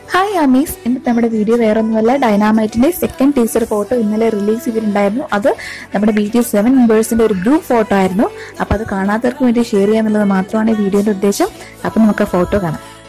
Hi Ami's, ഇന്നത്തെ നമ്മുടെ video വേറെ ഒന്നുമല്ല, ഡൈനാമൈറ്റിന്റെ സെക്കൻഡ് ടീസർ ഫോട്ടോ ഇന്നലെ റിലീസ് ചെയ്തിട്ടുണ്ടായിരുന്നു. അത് നമ്മുടെ BTS7 മെമ്പേഴ്സിന്റെ ഒരു ഗ്രൂപ്പ് ഫോട്ടോ ആയിരുന്നു. അപ്പൊ അത് കാണാത്തവർക്ക് വേണ്ടി ഷെയർ ചെയ്യാന്നുള്ളത് മാത്രമാണ് വീഡിയോയുടെ ഉദ്ദേശം. അപ്പൊ നമുക്ക് ഫോട്ടോ കാണാം.